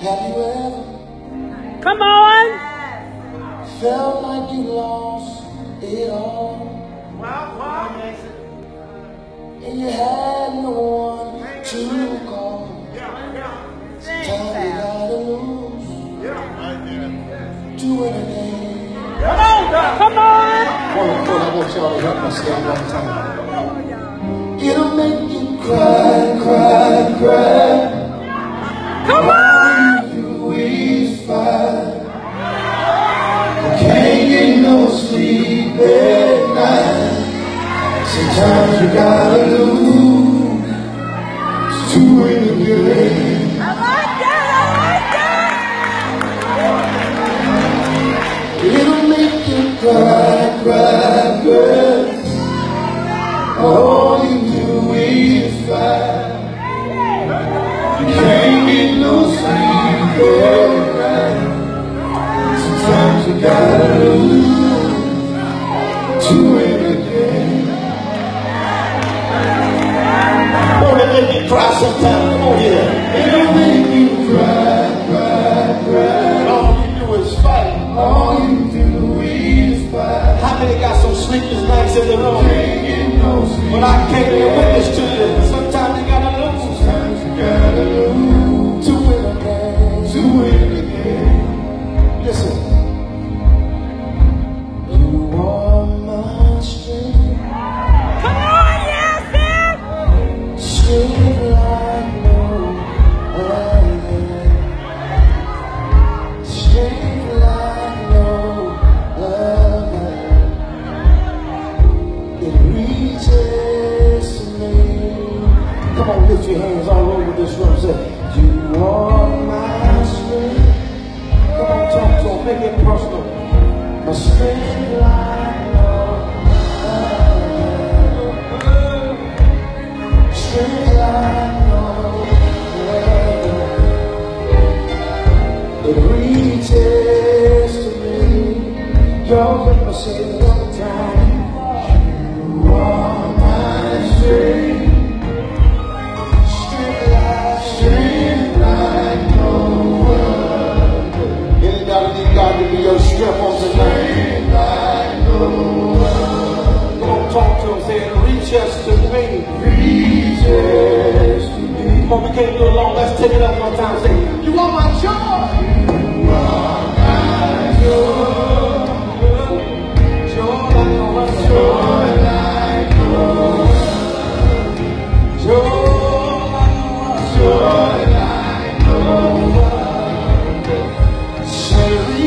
Have you ever Come on. felt like you lost it all? And you had no one to call. Time you gotta lose to win again. Come on. Come on. I want y'all to help me stand one time. It'll make you cry, cry, cry. Come on. All you do is fight. Can't get no sleep at night. Sometimes you gotta lose to win again. I like that. It'll make you cry, cry, cry. All you do is fight. You can't get no sleep at night. Sometimes you gotta lose to win again. Won't it make you cry sometimes? Come on here. It'll make you cry, cry, cry. All you do is fight. All you do is fight. How many got some sleepless nights in the room? Can't get no sleep. But I can't be a witness to you. Sometimes you gotta lose. Sometimes you gotta lose to win again. To win again. Listen. You are my strength. Come on, yes, Sam. Strength like no other. Strength like no other. It reaches to me. Come on, lift your hands all over this room. Say, you are my strength. Come on, talk to him. Make it personal. My strength like no other. Strength like no other. It reaches to me. Y'all let me say it one more time. You are my strength. Strength like no other. Anybody need God to be your strength on tonight? Strength like no other. Come on, talk to him. Say it reaches to me. Reaches to me. Come on, we can't do it long. Let's take it up one time. Say, you are my joy. You are my joy. Joy like no other. Joy like no other. Joy. Joy like no other. Say,